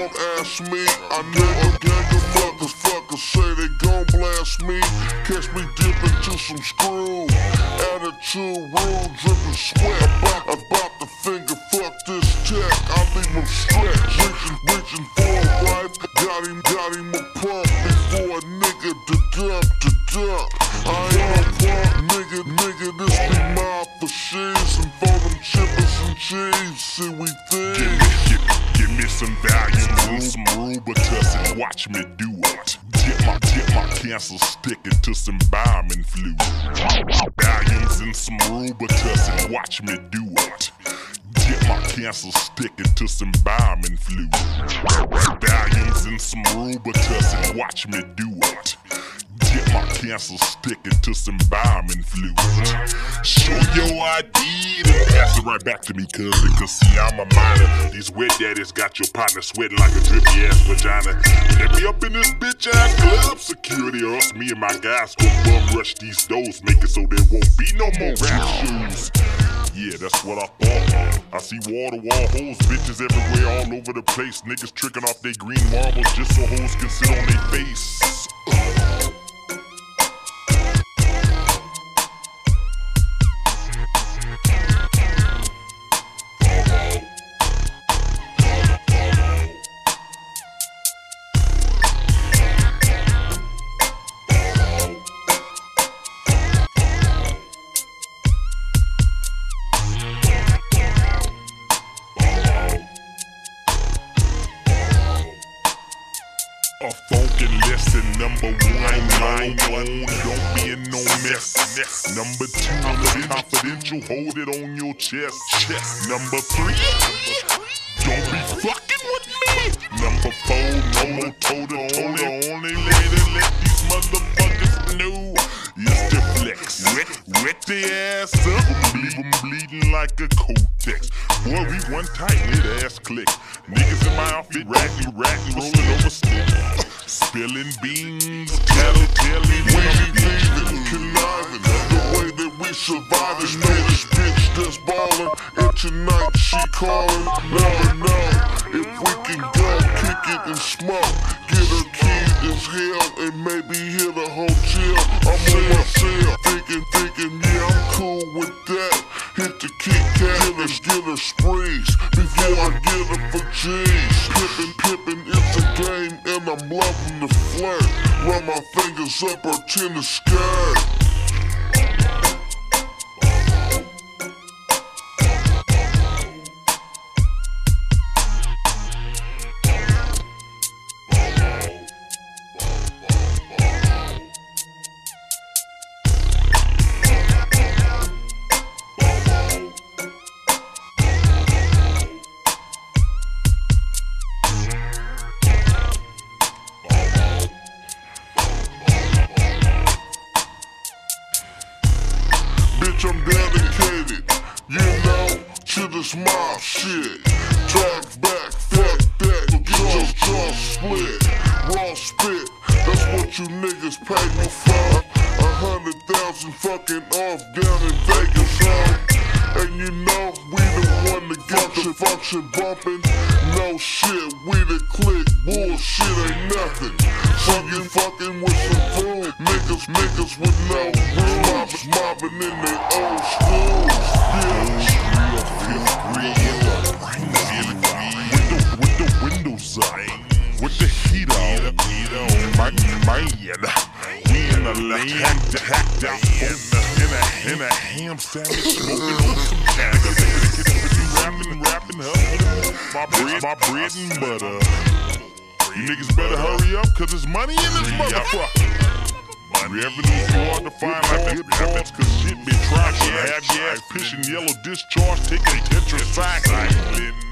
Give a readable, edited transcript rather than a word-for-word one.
don't ask me. I know a gang of motherfuckers say they gon' blast me. Catch me dipping to some screw. Attitude rude, dripping sweat. About to finger fuck this check. I leave him stretched. Reaching for a wife. Got him a pump before a nigga to dump. I ain't no punk, nigga, this be mine for she's. And for them chippers and cheese, see we things. Give me some volume, some Rubitus, and watch me do it. Dip my cancer stick into some bombing fluid. Volumes and some Rubitus, and watch me do it. Dip my cancer stick into some bombing fluid. Volumes and some Rubitus, and watch me do it. Dip my cancer stick into some bombing fluid. Show your ID, then pass it right back to me, cousin. Cause see, I'm a minor. These wet daddies got your partner sweating like a drippy ass vagina. Let me up in this bitch ass club. Security or else me and my guys gon' bum rush these doors, make it so there won't be no more rap shoes. Yeah, that's what I thought. I see wall-to-wall hoes, bitches everywhere all over the place. Niggas tricking off their green marbles just so hoes can sit on their face. A funky lesson, number one, don't be in no mess. Number two, confidential, hold it on your chest. Number three, don't be fucking with me. Number four, no total, only lady let these motherfuckers know. It's the flex, wet their ass up, leave them bleeding like a Kotex. Boy, we one tight, lit ass click. Niggas in my outfit, ratting, rolling over sticks. Spilling beans, tattling, Weaving, conniving, the way that we survive is know this bitch that's ballin'. And tonight she callin'. Never know if we can go kick it and smoke. Get her keys as hell and maybe hit a hotel. I'm on my cell, thinking, yeah, I'm cool with that. Hit the Kit Kat, get her sprees before I get her for G's. Pippin', it's a game and I'm loving the flirt. Run my fingers up her tennis skirt. Bitch, I'm dedicated, you know, to this mob shit. Track back, fuck that, get your jaw split. Raw spit, that's what you niggas pay me for. 100,000 fucking off down in Vegas, huh? And you know, we the one that got the function bumping. No shit, we the click, bullshit ain't nothing. Fucking with some food, niggas with no rules, mobbing in their old schools. With the windows up, with the heat on, man, we in the land, hacked out in a ham sandwich, smoking on some cannabis. Rapping up, my bread and butter. You niggas better hurry up, cause there's money in this motherfucker. Revenue's hard to find like good parts, cause shit been trashing. Have your ass pissing yellow discharge, taking tetracycline.